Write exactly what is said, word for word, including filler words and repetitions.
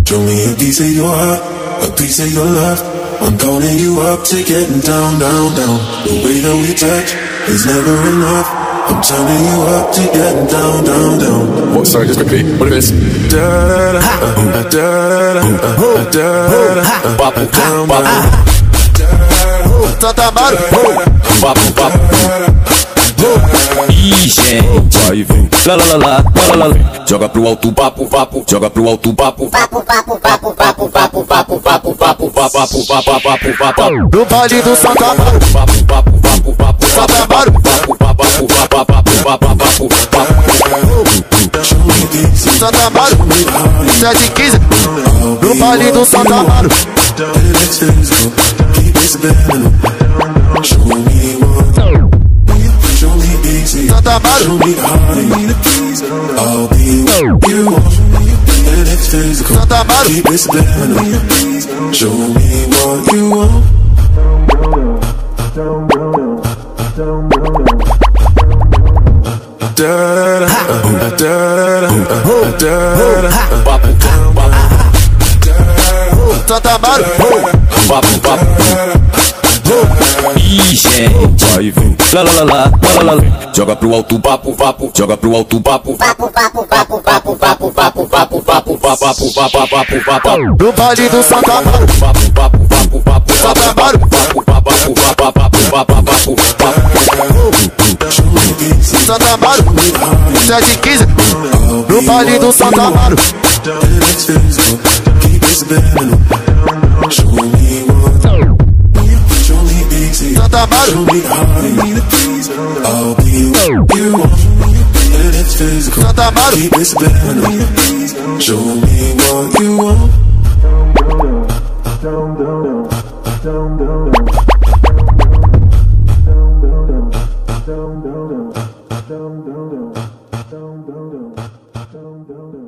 Show me a piece of your heart, a piece of your love. I'm calling you up to getting down, down, down. The way that we touch is never enough. I'm turning you up to getting down, down, down. Oh, sorry, just quickly. What is this? Da da da da da da da. Papo, papo, papo. Santa Amaro. Papo, papo. Ih, gente, vai vem. Lá, lá, lá, lá, lá, lá. Joga pro alto, papo, papo. Joga pro alto, papo, papo, papo, papo, papo, papo, papo, papo, papo, papo, papo, papo, papo, papo. No baile do Santa Amaro. Papo, papo, papo, papo, Santa Amaro. papo, papo, papo, papo, papo, papo, papo. Santa Amaro. sete e quinze. No baile do Santa Amaro. Santa Amaro. Santa Amaro. Show me what you want. Da da da da da da. Santa Amaro. Papo, papo. Ih, gente, vai vem. Lá, lá, lá, lá, lá, lá. Joga pro alto, papo, papo. Joga pro alto, papo, papo, papo, papo, papo, papo, papo, papo, papo, papo, papo, papo, papo, papo. No baile do Santa Amaro. Papo, papo, papo, papo, Santa Amaro. papo, papo, papo, papo, papo, papo, papo. Show sete e quinze. No baile do Santa Amaro. Santa Amaro. Santa Amaro. Show me what you want. Dum dum dum.